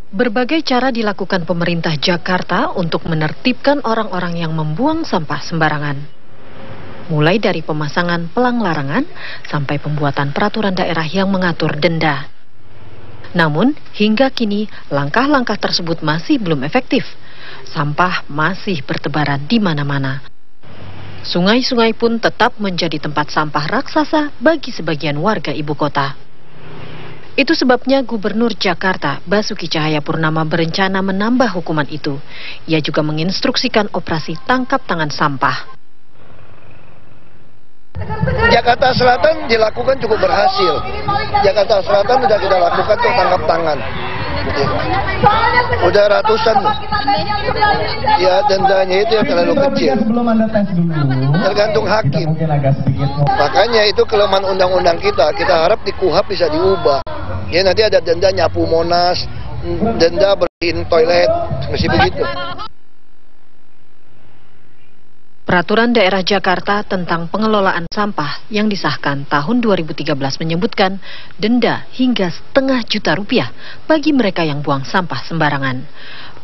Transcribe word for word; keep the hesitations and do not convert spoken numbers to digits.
Berbagai cara dilakukan pemerintah Jakarta untuk menertibkan orang-orang yang membuang sampah sembarangan. Mulai dari pemasangan pelang larangan sampai pembuatan peraturan daerah yang mengatur denda. Namun, hingga kini langkah-langkah tersebut masih belum efektif. Sampah masih bertebaran di mana-mana. Sungai-sungai pun tetap menjadi tempat sampah raksasa bagi sebagian warga ibu kota. Itu sebabnya Gubernur Jakarta, Basuki Cahayapurnama berencana menambah hukuman itu. Ia juga menginstruksikan operasi tangkap tangan sampah. Jakarta Selatan dilakukan cukup berhasil. Jakarta Selatan sudah kita lakukan tuh tangkap tangan. Udah ratusan loh. Ya, dendanya itu yang terlalu kecil. Tergantung hakim. Makanya itu kelemahan undang-undang kita. Kita harap di Kuhap bisa diubah. Ya nanti ada denda nyapu Monas, denda bersihin toilet, mesti begitu. Peraturan Daerah Jakarta tentang pengelolaan sampah yang disahkan tahun dua ribu tiga belas menyebutkan denda hingga setengah juta rupiah bagi mereka yang buang sampah sembarangan.